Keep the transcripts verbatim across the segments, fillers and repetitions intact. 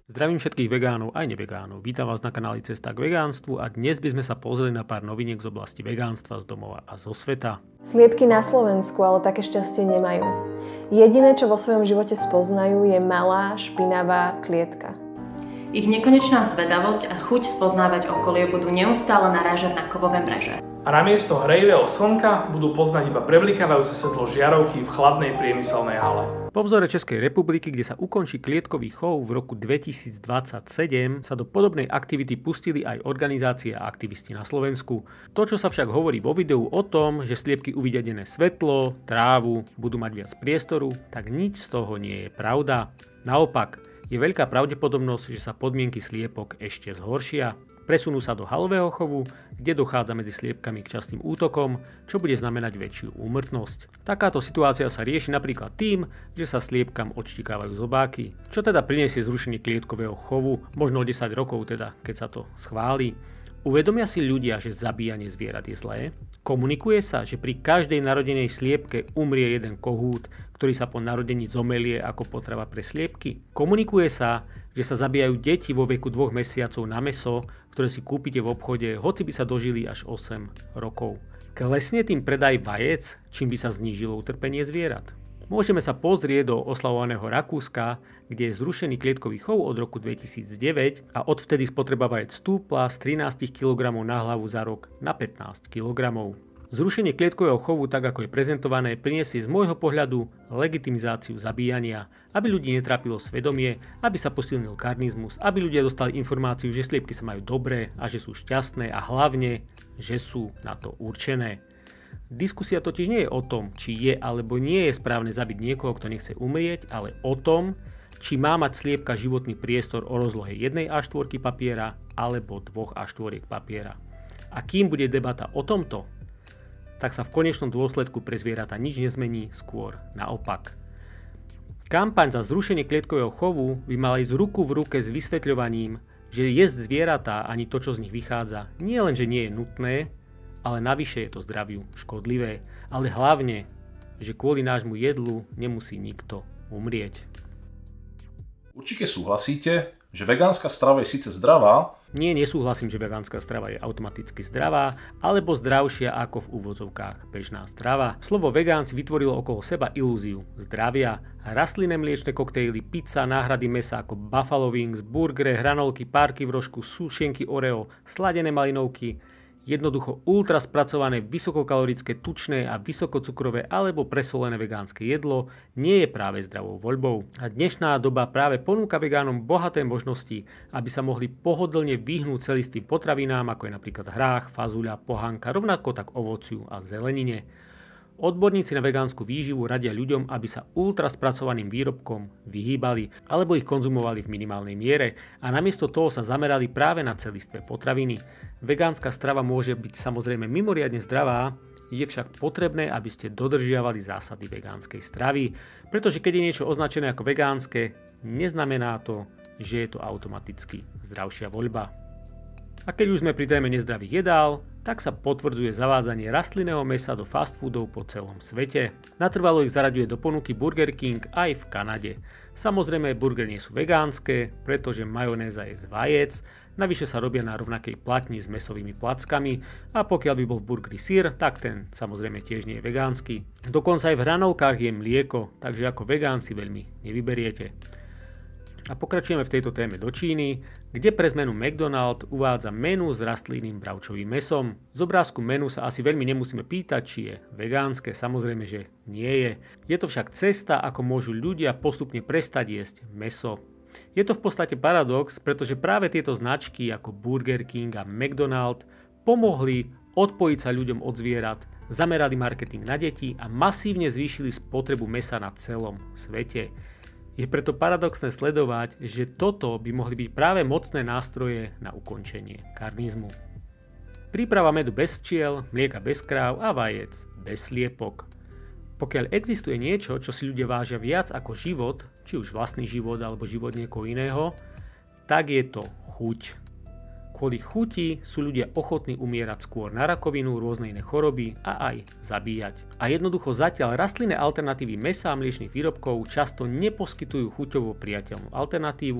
Zdravím všetkých vegánov aj nevegánov. Vítam vás na kanáli Cesta k vegánstvu a dnes by sme sa pozreli na pár noviniek z oblasti vegánstva z domova a zo sveta. Sliepky na Slovensku ale také šťastie nemajú. Jediné, čo vo svojom živote spoznajú, je malá, špinavá klietka. Ich nekonečná zvedavosť a chuť spoznávať okolie budú neustále narážať na kovové mreže. A namiesto hrejivého slnka budú poznať iba prevlikávajúce svetlo žiarovky v chladnej priemyselnej hale. Po vzore Českej republiky, kde sa ukončí klietkový chov v roku dvetisícdvadsaťsedem, sa do podobnej aktivity pustili aj organizácie a aktivisti na Slovensku. To, čo sa však hovorí vo videu o tom, že sliepky uvidia denné svetlo, trávu, budú mať viac priestoru, tak nič z toho nie je pravda. Naopak, je veľká pravdepodobnosť, že sa podmienky sliepok ešte zhoršia. Presunú sa do halového chovu, kde dochádza medzi sliepkami k častým útokom, čo bude znamenať väčšiu úmrtnosť. Takáto situácia sa rieši napríklad tým, že sa sliepkam odštíkávajú zobáky, čo teda prinesie zrušenie klietkového chovu, možno o desať rokov teda, keď sa to schváli. Uvedomia si ľudia, že zabíjanie zvierat je zlé? Komunikuje sa, že pri každej narodenej sliepke umrie jeden kohút, ktorý sa po narodení zomelie ako potrava pre sliepky? Komunikuje sa, že sa zabíjajú deti vo veku dvoch mesiacov na mäso, ktoré si kúpite v obchode, hoci by sa dožili až osem rokov? Klesne tým predaj vajec, čím by sa znížilo utrpenie zvierat? Môžeme sa pozrieť do oslavovaného Rakúska, kde je zrušený klietkový chov od roku dvetisícdeväť a odvtedy spotreba vajec stúpla z trinásť kilogramov na hlavu za rok na pätnásť kilogramov. Zrušenie klietkového chovu, tak ako je prezentované, prinesie z môjho pohľadu legitimizáciu zabíjania, aby ľudí netrápilo svedomie, aby sa posilnil karnizmus, aby ľudia dostali informáciu, že sliepky sa majú dobré a že sú šťastné a hlavne, že sú na to určené. Diskusia totiž nie je o tom, či je alebo nie je správne zabiť niekoho, kto nechce umrieť, ale o tom, či má mať sliepka životný priestor o rozlohe jednej á štyri papiera alebo dvoch á štyri papiera. A kým bude debata o tomto, tak sa v konečnom dôsledku pre zvieratá nič nezmení, skôr naopak. Kampaň za zrušenie klietkového chovu by mala ísť ruku v ruke s vysvetľovaním, že jesť zvieratá ani to, čo z nich vychádza, nie len, že nie je nutné, ale navyše je to zdraviu škodlivé, ale hlavne, že kvôli nášmu jedlu nemusí nikto umrieť. Určite súhlasíte, že vegánska strava je síce zdravá. Nie, nesúhlasím, že vegánska strava je automaticky zdravá, alebo zdravšia ako v úvodzovkách bežná strava. Slovo vegán si vytvorilo okolo seba ilúziu zdravia. Rastlinné mliečne koktejly, pizza, náhrady mäsa ako buffalo wings, burgery, hranolky, párky v rožku, sušenky Oreo, sladené malinovky, jednoducho ultra spracované vysokokalorické, tučné a vysokocukrové alebo presolené vegánske jedlo nie je práve zdravou voľbou. A dnešná doba práve ponúka vegánom bohaté možnosti, aby sa mohli pohodlne vyhnúť celistým potravinám, ako je napríklad hrách, fazuľa, pohánka, rovnako tak ovociu a zelenine. Odborníci na vegánsku výživu radia ľuďom, aby sa ultra spracovaným výrobkom vyhýbali alebo ich konzumovali v minimálnej miere a namiesto toho sa zamerali práve na celistvé potraviny. Vegánska strava môže byť samozrejme mimoriadne zdravá, je však potrebné, aby ste dodržiavali zásady vegánskej stravy, pretože keď je niečo označené ako vegánske, neznamená to, že je to automaticky zdravšia voľba. A keď už sme pri téme nezdravých jedál, tak sa potvrdzuje zavádzanie rastlinného mäsa do fast foodov po celom svete. Natrvalo ich zaraďuje do ponuky Burger King aj v Kanade. Samozrejme, burgery nie sú vegánske, pretože majonéza je z vajec, navyše sa robia na rovnakej platni s mäsovými plackami a pokiaľ by bol v burgeri syr, tak ten samozrejme tiež nie je vegánsky. Dokonca aj v hranolkách je mlieko, takže ako vegán si veľmi nevyberiete. A pokračujeme v tejto téme do Číny, kde pre zmenu McDonald's uvádza menu s rastlinným bravčovým mäsom. Z obrázku menu sa asi veľmi nemusíme pýtať, či je vegánske, samozrejme, že nie je. Je to však cesta, ako môžu ľudia postupne prestať jesť mäso. Je to v podstate paradox, pretože práve tieto značky ako Burger King a McDonald's pomohli odpojiť sa ľuďom od zvierat, zamerali marketing na deti a masívne zvýšili spotrebu mäsa na celom svete. Je preto paradoxné sledovať, že toto by mohli byť práve mocné nástroje na ukončenie karnizmu. Príprava medu bez včiel, mlieka bez kráv a vajec bez sliepok. Pokiaľ existuje niečo, čo si ľudia vážia viac ako život, či už vlastný život alebo život niekoho iného, tak je to chuť. Kvôli chuti sú ľudia ochotní umierať skôr na rakovinu, rôzne iné choroby a aj zabíjať. A jednoducho zatiaľ rastlinné alternatívy mäsa a mliečnych výrobkov často neposkytujú chuťovo priateľnú alternatívu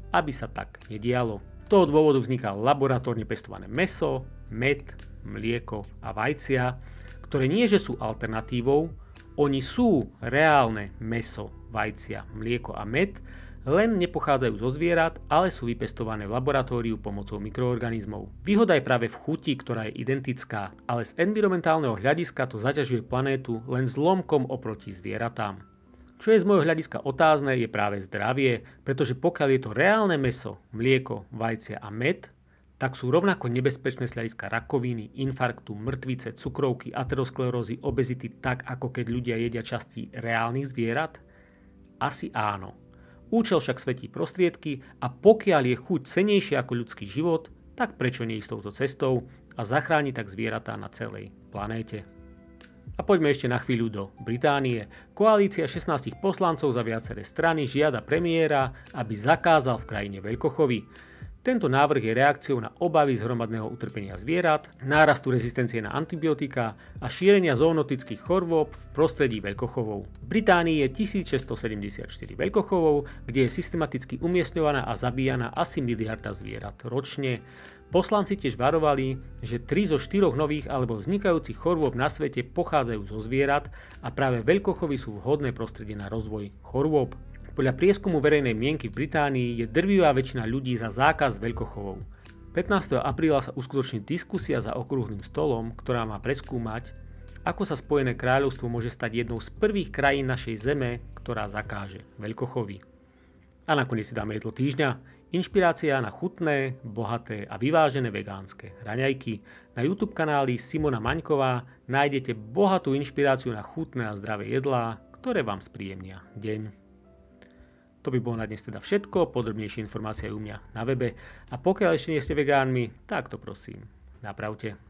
aby sa tak nedialo. Z toho dôvodu vzniká laboratórne pestované mäso, med, mlieko a vajcia, ktoré nie že sú alternatívou, oni sú reálne mäso, vajcia, mlieko a med, len nepochádzajú zo zvierat, ale sú vypestované v laboratóriu pomocou mikroorganizmov. Výhoda je práve v chuti, ktorá je identická, ale z environmentálneho hľadiska to zaťažuje planétu len zlomkom oproti zvieratám. Čo je z môjho hľadiska otázne, je práve zdravie, pretože pokiaľ je to reálne mäso, mlieko, vajcia a med, tak sú rovnako nebezpečné z hľadiska rakoviny, infarktu, mŕtvice, cukrovky, aterosklerózy, obezity tak, ako keď ľudia jedia časti reálnych zvierat? Asi áno. Účel však svetí prostriedky a pokiaľ je chuť cenejšia ako ľudský život, tak prečo nie ísť touto cestou a zachrániť tak zvieratá na celej planéte. A poďme ešte na chvíľu do Británie. Koalícia šestnásť poslancov za viaceré strany žiada premiéra, aby zakázal v krajine veľkochovy. Tento návrh je reakciou na obavy z hromadného utrpenia zvierat, nárastu rezistencie na antibiotika a šírenia zoonotických chorôb v prostredí veľkochovov. V Británii je tisícšesťstosedemdesiatštyri veľkochovov, kde je systematicky umiestňovaná a zabíjana asi miliarda zvierat ročne. Poslanci tiež varovali, že tri zo štyroch nových alebo vznikajúcich chorôb na svete pochádzajú zo zvierat a práve veľkochovy sú vhodné prostredie na rozvoj chorôb. Podľa prieskumu verejnej mienky v Británii je drvivá väčšina ľudí za zákaz veľkochovov. pätnásteho apríla sa uskutoční diskusia za okrúhlym stolom, ktorá má preskúmať, ako sa Spojené kráľovstvo môže stať jednou z prvých krajín našej zeme, ktorá zakáže veľkochovy. A nakoniec si dáme jedlo týždňa. Inšpirácia na chutné, bohaté a vyvážené vegánske raňajky. Na YouTube kanáli Simona Maňková nájdete bohatú inšpiráciu na chutné a zdravé jedlá, ktoré vám spríjemnia deň. To by bolo na dnes teda všetko, podrobnejšie informácie aj u mňa na webe. A pokiaľ ešte nie ste vegánmi, tak to prosím, napravte.